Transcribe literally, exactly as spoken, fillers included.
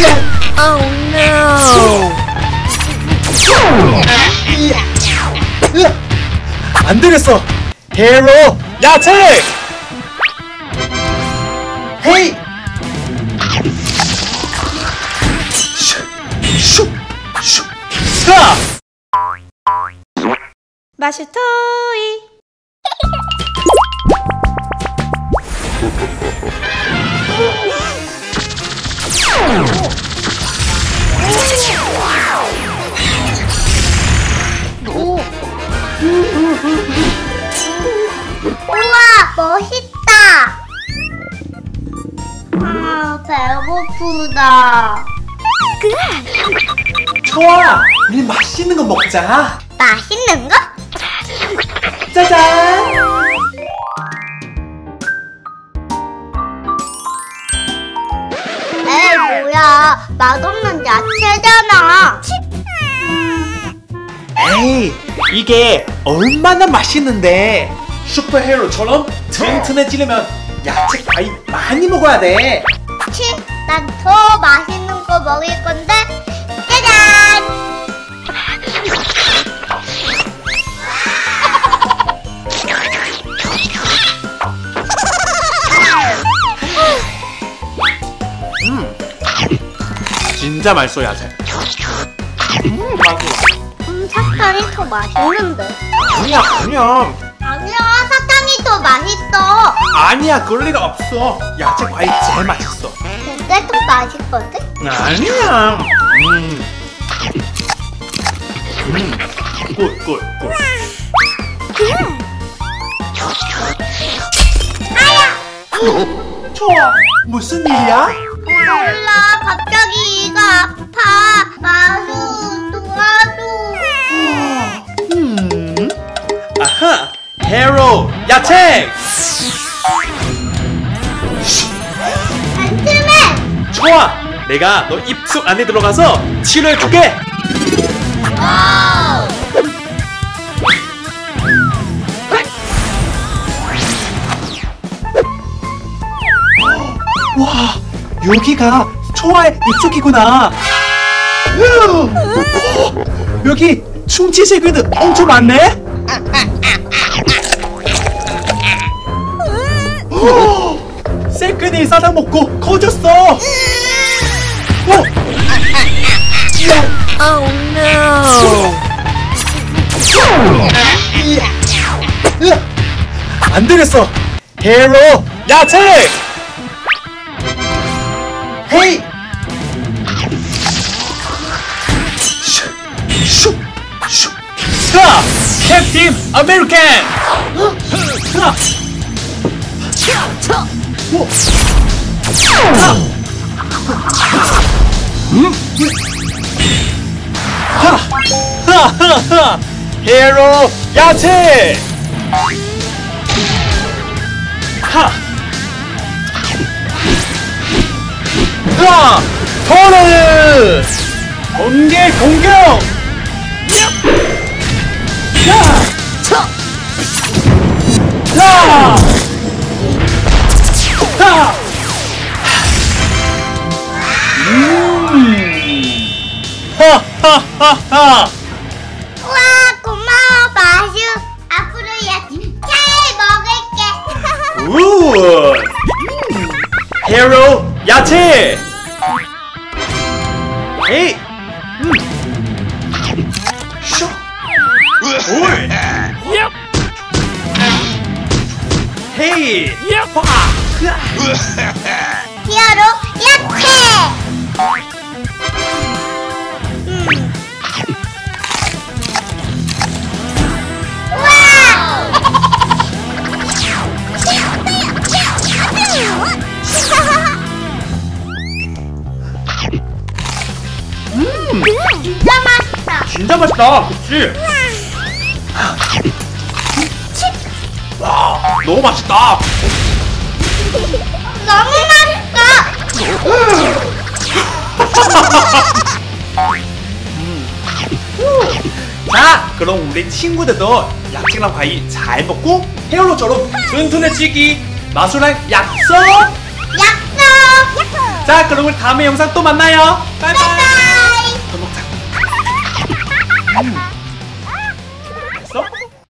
Oh no! 안 되겠어. 헤로 야채. 헤이. 슉슉슉 자. 마실 토이. 우와, 멋있다. 아, 배고프다. 좋아, 우리 맛있는 거 먹자. 맛있는 거? 짜잔. 에이, 뭐야. 맛없는 야채잖아. 에이, 이게 얼마나 맛있는데. 슈퍼히어로처럼 튼튼해지려면 야채 과일 많이 먹어야 돼. 치, 난 더 맛있는 거 먹을 건데. 짜잔! 음, 진짜 맛있어 야채. 음, 맛있어. 음, 사탕이 더 맛있는데. 아니야, 아니야. 아니야, 사탕이 더 맛있어. 아니야, 그럴 리가 없어. 야채 과일 제일 맛있어. 근데 더 맛있거든? 아니야. 음. 음. 굿, 굿, 굿. 좋아. 무슨 일이야? 몰라, 갑자기 이가 아파. 마수, 도와줘. 음. 아하. 헤로 야채. 앤트맨! 좋아. 내가 너 입속 안에 들어가서 치료해줄게. 와우! 와, 여기가 초아의 입속이구나. 여기 충치 세균들 엄청 많네. 세균이 싸다 먹고 커졌어. 어? Oh no! 안 되겠어. 헤로 야채. 헤이. 슉, 슉. 자, 캡틴 아메리칸. 자. 오. 자. 음. 하. 하하하. 헤로 야채. 하. 자, 토르! 번개 공격! 야! 차! 자! 자! 음! 하하하하! 우와, 고마워, 마슈. 앞으로 야채 잘 먹을게. 우! 헤로 야채! 헤이! 음! 쇼! 올! 얍! 헤이! 얍! 와! 히어로 야채! 음. 음! 진짜 맛있다. 진짜 맛있다, 그치? 와, 너무 맛있다. 너무 맛있어. 자, 그럼 우리 친구들도 야채랑 과일 잘 먹고 헤어로처럼 튼튼해지기 마술랑 약속! 약속. 자, 그럼 우리 다음에 영상 또 만나요. 바이바이.